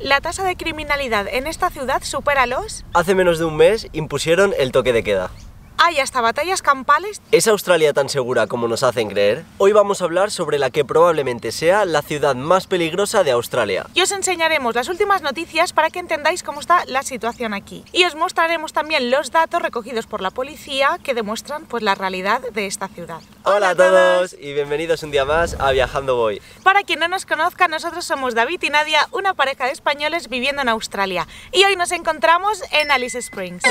la tasa de criminalidad en esta ciudad supera los... Hace menos de un mes impusieron el toque de queda. Hay hasta batallas campales. ¿Es Australia tan segura como nos hacen creer? Hoy vamos a hablar sobre la que probablemente sea la ciudad más peligrosa de Australia. Y os enseñaremos las últimas noticias para que entendáis cómo está la situación aquí. Y os mostraremos también los datos recogidos por la policía que demuestran pues la realidad de esta ciudad. Hola a todos y bienvenidos un día más a Viajando Voy. Para quien no nos conozca, nosotros somos David y Nadia, una pareja de españoles viviendo en Australia. Y hoy nos encontramos en Alice Springs.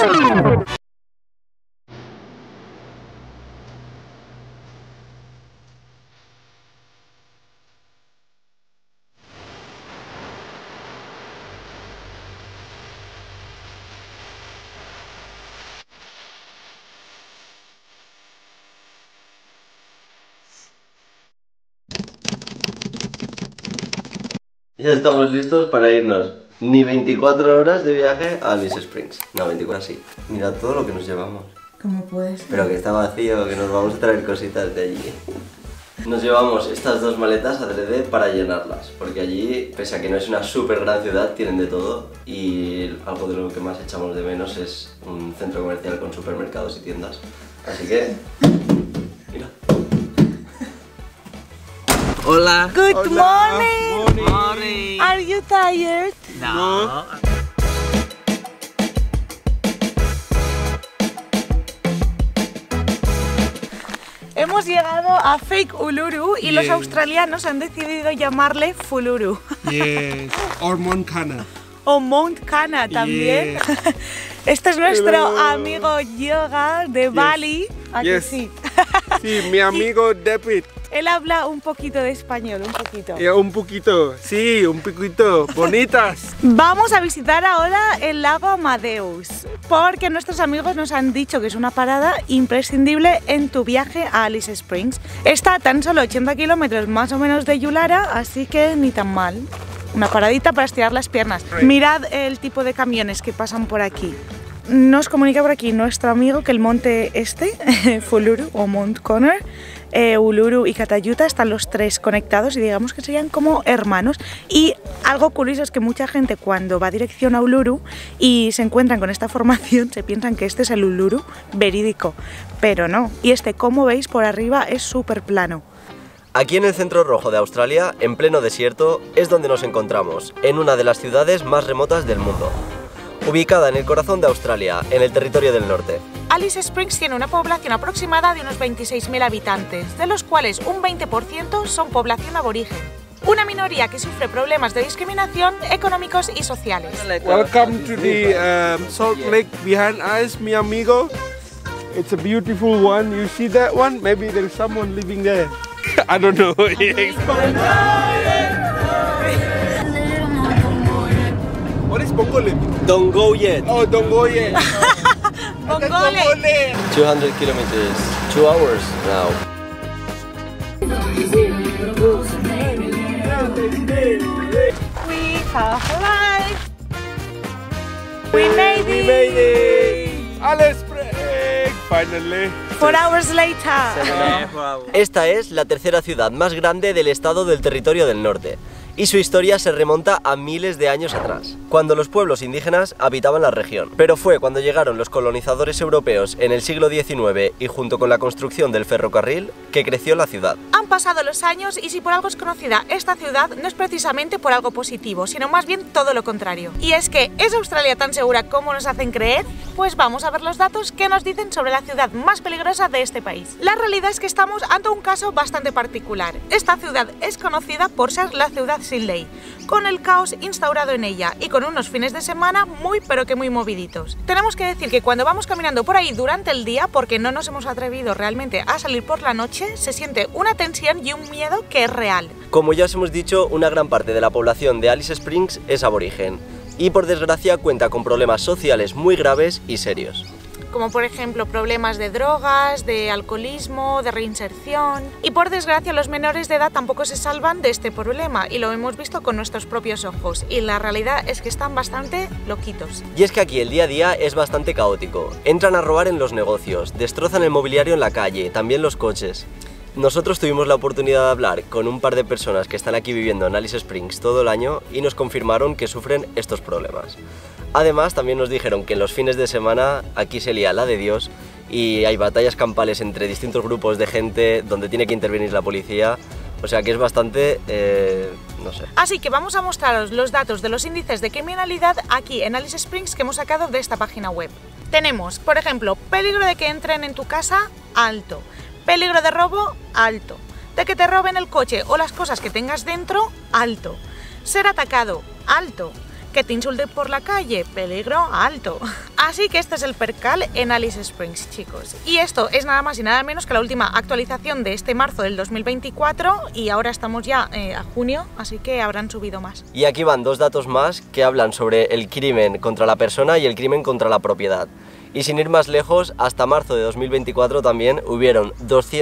Ya estamos listos para irnos. Ni 24 horas de viaje a Alice Springs. No, 24 sí. Mira todo lo que nos llevamos. ¿Cómo puedes? Pero que está vacío, que nos vamos a traer cositas de allí. Nos llevamos estas dos maletas adrede para llenarlas, porque allí, pese a que no es una súper gran ciudad, tienen de todo. Y algo de lo que más echamos de menos es un centro comercial con supermercados y tiendas. Así que... mira. Hola. Good morning. Morning. Are you tired? No. Hemos llegado a Fake Uluru y los australianos han decidido llamarle Fuluru. Yes. Or Mount Kana. O Mount Kana también. Este es nuestro amigo Yoga de Bali. ¿A que sí? Sí, mi amigo David. Él habla un poquito de español, un poquito. Un poquito, sí, un poquito. Bonitas. Vamos a visitar ahora el lago Amadeus, porque nuestros amigos nos han dicho que es una parada imprescindible en tu viaje a Alice Springs. Está a tan solo 80 kilómetros más o menos de Yulara, así que ni tan mal. Una paradita para estirar las piernas. Mirad el tipo de camiones que pasan por aquí. Nos comunica por aquí nuestro amigo que el monte Fuluru o Mount Connor, Uluru y Catayuta están los tres conectados y digamos que serían como hermanos. Y algo curioso es que mucha gente cuando va dirección a Uluru y se encuentran con esta formación se piensan que este es el Uluru verídico, pero no. Y como veis por arriba es súper plano. Aquí en el centro rojo de Australia, en pleno desierto, es donde nos encontramos, en una de las ciudades más remotas del mundo. Ubicada en el corazón de Australia, en el territorio del norte. Alice Springs tiene una población aproximada de unos 26.000 habitantes, de los cuales un 20% son población aborigen. Una minoría que sufre problemas de discriminación económicos y sociales. Welcome to the Salt Lake behind us, mi amigo. It's a beautiful one. You see that one? Maybe there's someone living there. I don't know. What is Bongole? Don't go yet. Oh, don't go yet. Bongole. 200 kilometers, 2 hours now. We have arrived. We made it. We made it. Alice Springs, finally. 4 hours later. Esta es la tercera ciudad más grande del estado del Territorio del Norte. Y su historia se remonta a miles de años atrás, cuando los pueblos indígenas habitaban la región. Pero fue cuando llegaron los colonizadores europeos en el siglo XIX y junto con la construcción del ferrocarril que creció la ciudad. Han pasado los años y si por algo es conocida esta ciudad no es precisamente por algo positivo, sino más bien todo lo contrario. Y es que, ¿es Australia tan segura como nos hacen creer? Pues vamos a ver los datos que nos dicen sobre la ciudad más peligrosa de este país. La realidad es que estamos ante un caso bastante particular. Esta ciudad es conocida por ser la ciudad sin ley, con el caos instaurado en ella y con unos fines de semana muy pero que muy moviditos. Tenemos que decir que cuando vamos caminando por ahí durante el día, porque no nos hemos atrevido realmente a salir por la noche, se siente una tensión y un miedo que es real. Como ya os hemos dicho, una gran parte de la población de Alice Springs es aborigen y por desgracia cuenta con problemas sociales muy graves y serios. como por ejemplo problemas de drogas, de alcoholismo, de reinserción. Y por desgracia los menores de edad tampoco se salvan de este problema y lo hemos visto con nuestros propios ojos y la realidad es que están bastante loquitos. Y es que aquí el día a día es bastante caótico. Entran a robar en los negocios, destrozan el mobiliario en la calle, también los coches. Nosotros tuvimos la oportunidad de hablar con un par de personas que están aquí viviendo en Alice Springs todo el año y nos confirmaron que sufren estos problemas. Además, también nos dijeron que en los fines de semana aquí se lía la de Dios y hay batallas campales entre distintos grupos de gente donde tiene que intervenir la policía. O sea que es bastante, no sé. Así que vamos a mostraros los datos de los índices de criminalidad aquí en Alice Springs que hemos sacado de esta página web. Tenemos, por ejemplo, peligro de que entren en tu casa, alto. Peligro de robo, alto. De que te roben el coche o las cosas que tengas dentro, alto. Ser atacado, alto. Que te insulten por la calle, peligro, alto. Así que este es el percal en Alice Springs, chicos. Y esto es nada más y nada menos que la última actualización de este marzo del 2024 y ahora estamos ya a junio, así que habrán subido más. Y aquí van dos datos más que hablan sobre el crimen contra la persona y el crimen contra la propiedad. Y sin ir más lejos, hasta marzo de 2024 también hubieron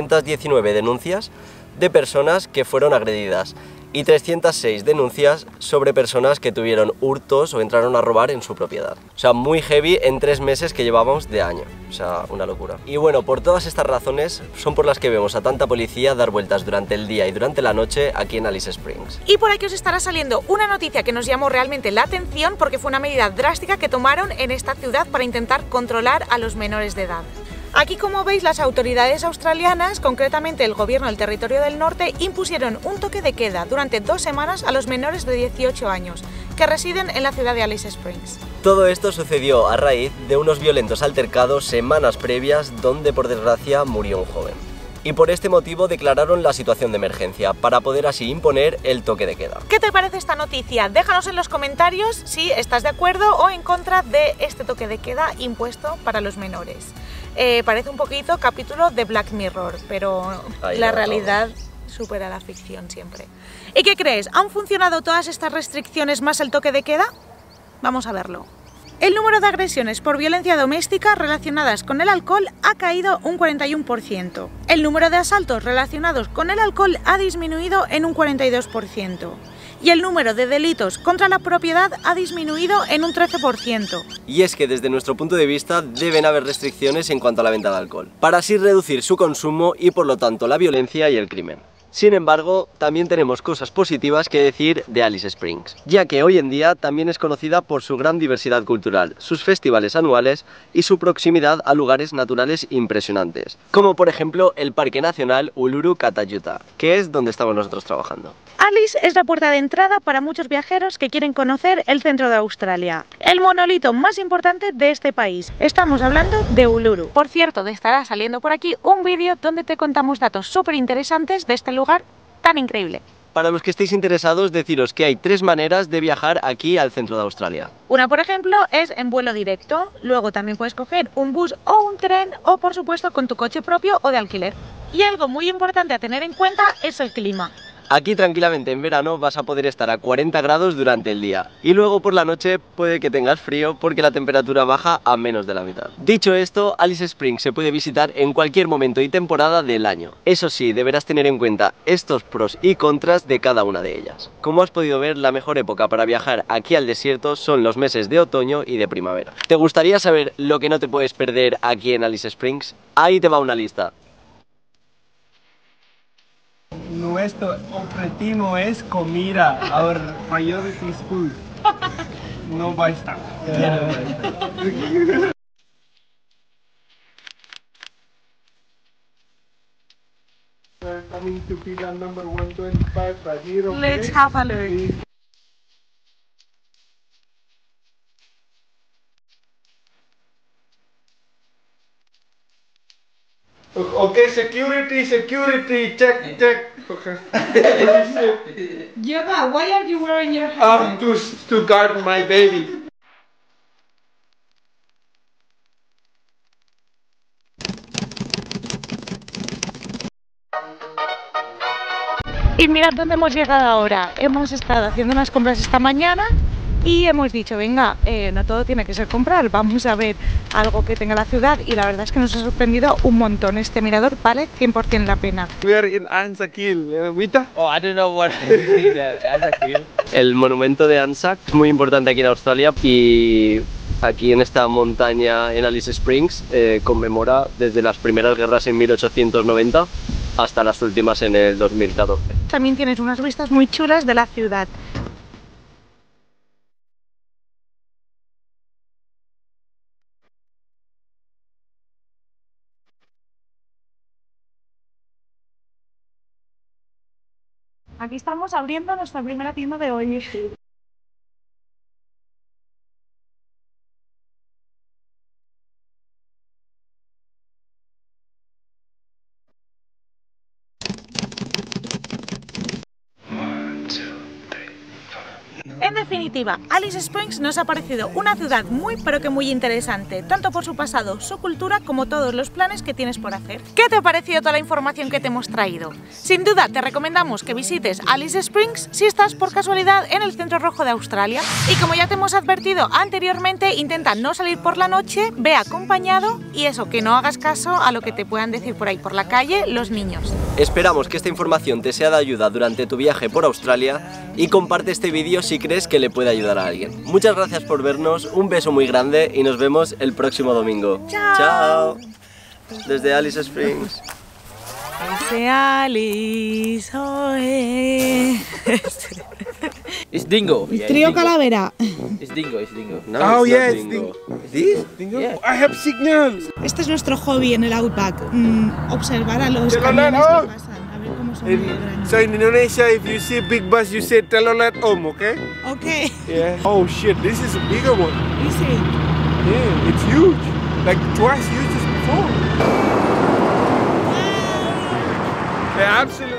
219 denuncias de personas que fueron agredidas y 306 denuncias sobre personas que tuvieron hurtos o entraron a robar en su propiedad. O sea, muy heavy en 3 meses que llevamos de año. O sea, una locura. Y bueno, por todas estas razones son por las que vemos a tanta policía dar vueltas durante el día y durante la noche aquí en Alice Springs. Y por aquí os estará saliendo una noticia que nos llamó realmente la atención porque fue una medida drástica que tomaron en esta ciudad para intentar controlar a los menores de edad. Aquí, como veis, las autoridades australianas, concretamente el gobierno del Territorio del Norte, impusieron un toque de queda durante 2 semanas a los menores de 18 años que residen en la ciudad de Alice Springs. Todo esto sucedió a raíz de unos violentos altercados semanas previas donde, por desgracia, murió un joven. Y por este motivo declararon la situación de emergencia, para poder así imponer el toque de queda. ¿Qué te parece esta noticia? Déjanos en los comentarios si estás de acuerdo o en contra de este toque de queda impuesto para los menores. Parece un poquito capítulo de Black Mirror, pero la realidad supera la ficción siempre. ¿Y qué crees? ¿Han funcionado todas estas restricciones más el toque de queda? Vamos a verlo. El número de agresiones por violencia doméstica relacionadas con el alcohol ha caído un 41%. El número de asaltos relacionados con el alcohol ha disminuido en un 42%. Y el número de delitos contra la propiedad ha disminuido en un 13%. Y es que desde nuestro punto de vista deben haber restricciones en cuanto a la venta de alcohol, para así reducir su consumo y por lo tanto la violencia y el crimen. Sin embargo, también tenemos cosas positivas que decir de Alice Springs, ya que hoy en día también es conocida por su gran diversidad cultural, sus festivales anuales y su proximidad a lugares naturales impresionantes, como por ejemplo el Parque Nacional Uluru-Kata-Tjuta, que es donde estamos nosotros trabajando. Alice es la puerta de entrada para muchos viajeros que quieren conocer el centro de Australia, el monolito más importante de este país. Estamos hablando de Uluru. Por cierto, estará saliendo por aquí un vídeo donde te contamos datos súper interesantes de este lugar tan increíble. Para los que estéis interesados, deciros que hay 3 maneras de viajar aquí al centro de Australia. Una, por ejemplo, es en vuelo directo. Luego también puedes coger un bus o un tren o, por supuesto, con tu coche propio o de alquiler. Y algo muy importante a tener en cuenta es el clima. Aquí tranquilamente en verano vas a poder estar a 40 grados durante el día y luego por la noche puede que tengas frío porque la temperatura baja a menos de la mitad. Dicho esto, Alice Springs se puede visitar en cualquier momento y temporada del año. Eso sí, deberás tener en cuenta estos pros y contras de cada una de ellas. Como has podido ver, la mejor época para viajar aquí al desierto son los meses de otoño y de primavera. ¿Te gustaría saber lo que no te puedes perder aquí en Alice Springs? Ahí te va una lista. Nuestro objetivo es comida. Our priority is food. No va a estar. We're coming to pillar number 125 right here. Okay? Let's have a look. Okay, security, check. Okay. Yoga, why are you wearing your hat? To guard my baby. Y mirad dónde hemos llegado ahora. Hemos estado haciendo unas compras esta mañana y hemos dicho, venga, no todo tiene que ser comprar, vamos a ver algo que tenga la ciudad y la verdad es que nos ha sorprendido un montón. Este mirador vale 100% la pena. We are in Anzac Hill, Vita. Oh, I don't know what is that. Anzac Hill. El monumento de Anzac es muy importante aquí en Australia y aquí en esta montaña en Alice Springs conmemora desde las primeras guerras en 1890 hasta las últimas en el 2014. También tienes unas vistas muy chulas de la ciudad. Aquí estamos abriendo nuestra primera tienda de hoy. En definitiva, Alice Springs nos ha parecido una ciudad muy pero que muy interesante, tanto por su pasado, su cultura, como todos los planes que tienes por hacer. ¿Qué te ha parecido toda la información que te hemos traído? Sin duda te recomendamos que visites Alice Springs si estás por casualidad en el centro rojo de Australia. Y como ya te hemos advertido anteriormente, intenta no salir por la noche, ve acompañado y eso, que no hagas caso a lo que te puedan decir por ahí por la calle los niños. Esperamos que esta información te sea de ayuda durante tu viaje por Australia y comparte este vídeo si crees que le puede ayudar a alguien. Muchas gracias por vernos, un beso muy grande y nos vemos el próximo domingo. ¡Chao! ¡Chao! Desde Alice Springs. Desde Alice, It's Dingo. Yeah, Trío it's Dingo. Calavera. It's Dingo, it's Dingo. No, Oh, it's yeah, not it's Dingo. This? Dingo? Yeah. I have signal. Este es nuestro hobby en el Outback, observar a los Telolet camiones que om. pasan, a ver cómo son de grandes. So in Indonesia, if you see a big bus, you say telolet om, okay? Ok, Yeah. Oh shit, this is a bigger one. dice. Yeah, it's huge. Like twice huge as before. They're absolutely